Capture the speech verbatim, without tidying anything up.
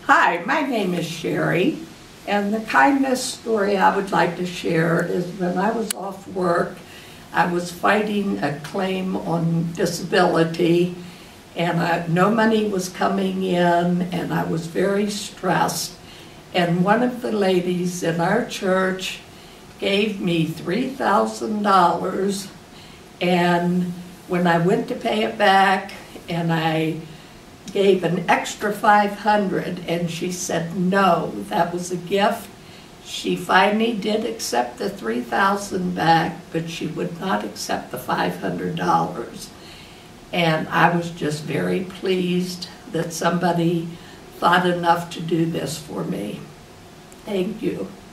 Hi, my name is Sherry, and the kindness story I would like to share is when I was off work, I was fighting a claim on disability, and I, no money was coming in, and I was very stressed. And one of the ladies in our church gave me three thousand dollars, and when I went to pay it back, and I gave an extra five hundred, and she said no, that was a gift. She finally did accept the three thousand back, but she would not accept the five hundred dollars. And I was just very pleased that somebody thought enough to do this for me. Thank you.